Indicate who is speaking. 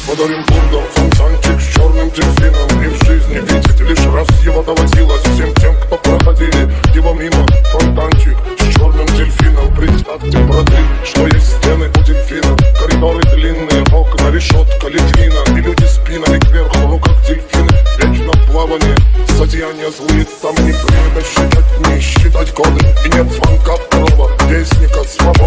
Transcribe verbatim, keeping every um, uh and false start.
Speaker 1: Подарим бурдом фонтанчик с черным дельфином. И в жизни видеть лишь раз его доводилось всем тем, кто проходили его мимо. Фонтанчик с черным дельфином. Представьте, братки, что есть стены у дельфина. Коридоры длинные, окна, решетка, литвина. И люди спинами кверху, ну как дельфины. Вечно в плавании, зодеяния злые. Там не принято считать, не считать годы. И нет звонка второго вестника свободы.